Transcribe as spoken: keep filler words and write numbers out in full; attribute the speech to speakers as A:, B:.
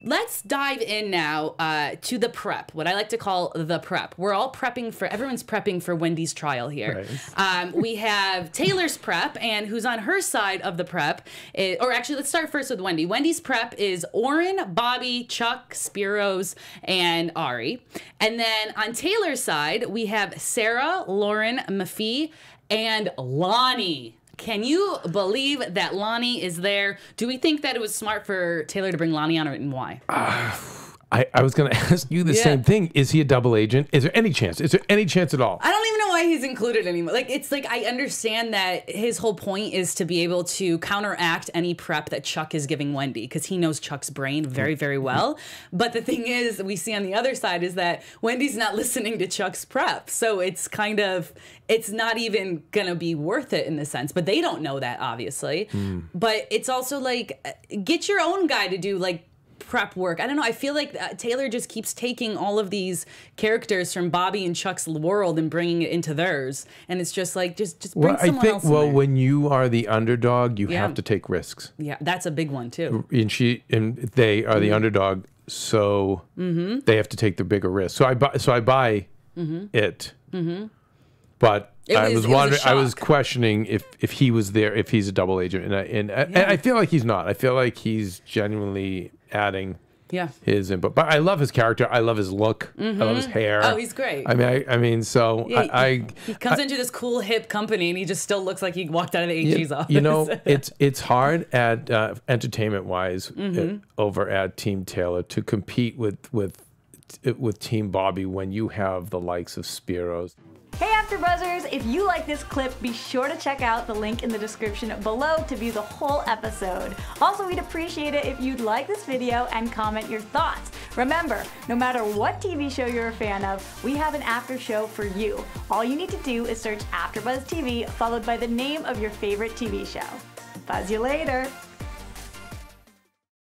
A: let's dive in now uh, to the prep, what I like to call the prep. We're all prepping for, everyone's prepping for Wendy's trial here. Right. Um, we have Taylor's prep, and who's on her side of the prep, is, or actually, let's start first with Wendy. Wendy's prep is Oren, Bobby, Chuck, Spiros, and Ari. And then on Taylor's side, we have Sarah, Lauren, Mafi, and Lonnie. Can you believe that Lonnie is there? Do we think that it was smart for Taylor to bring Lonnie on, and why?
B: Uh, I, I was going to ask you the
A: yeah.
B: same thing. Is he a double agent? Is there any chance? Is there any chance at all?
A: I don't even know why he's included anymore. Like, it's like, I understand that his whole point is to be able to counteract any prep that Chuck is giving Wendy, because he knows Chuck's brain very, very well. But the thing is, we see on the other side is that Wendy's not listening to Chuck's prep. So it's kind of, it's not even going to be worth it in the sense. But they don't know that, obviously. Mm. But it's also like, get your own guy to do, like, prep work. I don't know. I feel like uh, Taylor just keeps taking all of these characters from Bobby and Chuck's world and bringing it into theirs, and it's just like just just bring
B: well,
A: someone
B: I think,
A: else in
B: well,
A: there.
B: when you are the underdog, you
A: yeah.
B: have to take risks.
A: Yeah, that's a big one too.
B: And she and they are the mm-hmm. underdog, so mm-hmm. they have to take the bigger risk. So I buy. So I buy mm-hmm. it, mm-hmm. but.
A: It
B: I
A: was,
B: was wondering. I was questioning if if he was there, if he's a double agent, and I and, yeah. and I feel like he's not. I feel like he's genuinely adding
A: yeah.
B: his input. But I love his character. I love his look.
A: Mm-hmm.
B: I love his hair.
A: Oh, he's great.
B: I mean, I, I mean, so
A: yeah,
B: I,
A: he,
B: I
A: he comes
B: I,
A: into this cool hip company, and he just still looks like he walked out of the A G's
B: you,
A: office.
B: You know, it's it's hard at uh, entertainment wise
A: mm-hmm.
B: uh, over at Team Taylor to compete with with with Team Bobby when you have the likes of Spiros.
C: Hey AfterBuzzers! If you like this clip, be sure to check out the link in the description below to view the whole episode. Also, we'd appreciate it if you'd like this video and comment your thoughts. Remember, no matter what T V show you're a fan of, we have an after show for you. All you need to do is search AfterBuzz T V followed by the name of your favorite T V show. Buzz you later!